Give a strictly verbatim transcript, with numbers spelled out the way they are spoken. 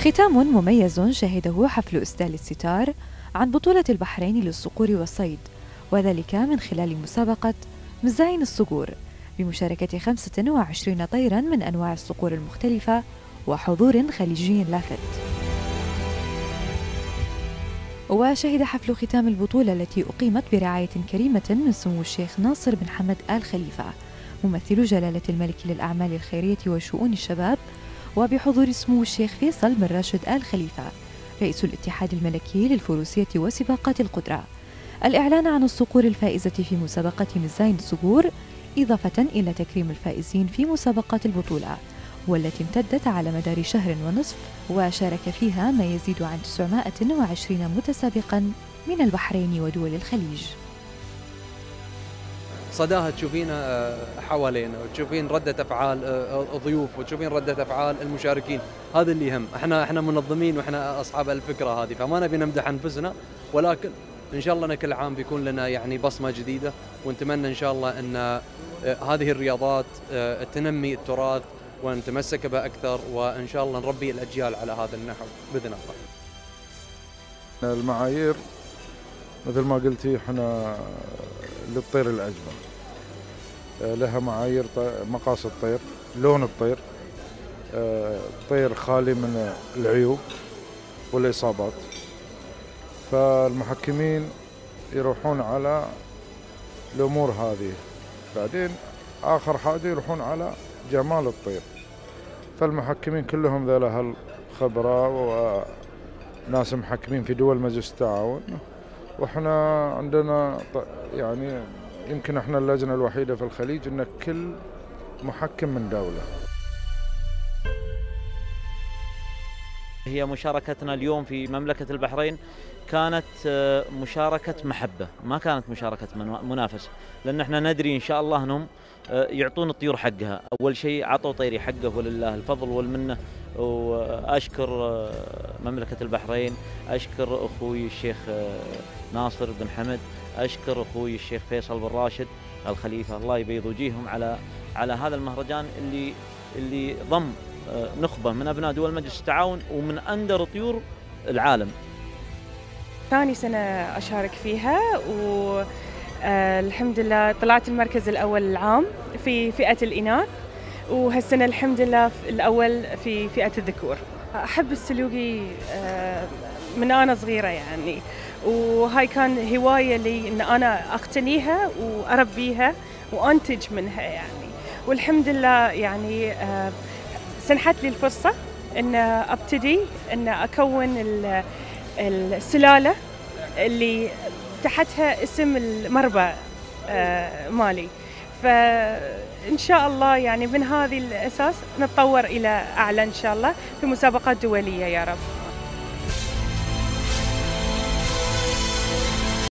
ختام مميز شهده حفل إسدال الستار عن بطولة البحرين للصقور والصيد، وذلك من خلال مسابقة مزاين الصقور بمشاركة خمسة وعشرين طيراً من أنواع الصقور المختلفة وحضور خليجي لافت. وشهد حفل ختام البطولة التي أقيمت برعاية كريمة من سمو الشيخ ناصر بن حمد آل خليفة ممثل جلالة الملك للأعمال الخيرية وشؤون الشباب، وبحضور سمو الشيخ فيصل بن راشد آل خليفة رئيس الاتحاد الملكي للفروسية وسباقات القدرة، الإعلان عن الصقور الفائزة في مسابقة مزاين الصقور، إضافة إلى تكريم الفائزين في مسابقات البطولة والتي امتدت على مدار شهر ونصف، وشارك فيها ما يزيد عن تسعمائة وعشرين متسابقا من البحرين ودول الخليج. صداها تشوفين حوالينا وتشوفين ردة أفعال الضيوف وتشوفين ردة أفعال المشاركين، هذا اللي يهم. احنا احنا منظمين واحنا أصحاب الفكرة هذه، فما نبي نمدح أنفسنا، ولكن إن شاء الله كل عام بيكون لنا يعني بصمة جديدة، ونتمنى إن شاء الله أن هذه الرياضات تنمي التراث ونتمسك به أكثر، وإن شاء الله نربي الأجيال على هذا النحو بإذن الله. المعايير مثل ما قلتي احنا للطير الأجمل لها معايير مقاس الطير، لون الطير، طير خالي من العيوب والإصابات، فالمحكمين يروحون على الأمور هذه. بعدين آخر حاجة يروحون على جمال الطير، فالمحكمين كلهم ذا لها الخبرة وناس محكمين في دول مجلس التعاون، وإحنا عندنا يعني يمكن إحنا اللجنة الوحيدة في الخليج إن كل محكم من دولة. هي مشاركتنا اليوم في مملكة البحرين كانت مشاركة محبة، ما كانت مشاركة منافسة، لأن احنا ندري إن شاء الله أنهم يعطون الطيور حقها. أول شيء عطوا طيري حقه ولله الفضل والمنة، وأشكر مملكة البحرين، أشكر أخوي الشيخ ناصر بن حمد، أشكر أخوي الشيخ فيصل بن راشد الخليفة، الله يبيض وجيههم على على هذا المهرجان اللي اللي ضم نخبة من أبناء دول مجلس التعاون ومن أندر طيور العالم. ثاني سنة أشارك فيها، والحمد لله طلعت المركز الأول العام في فئة الإناث، وهالسنة الحمد لله الأول في فئة الذكور. أحب السلوقي من أنا صغيرة يعني، وهاي كان هواية لي إن أنا أقتنيها وأربيها وأنتج منها يعني، والحمد لله يعني سنحت لي الفرصة إن أبتدي إن أكون السلالة اللي تحتها اسم المربع مالي، فإن شاء الله يعني من هذه الأساس نتطور إلى أعلى إن شاء الله في مسابقات دولية يا رب.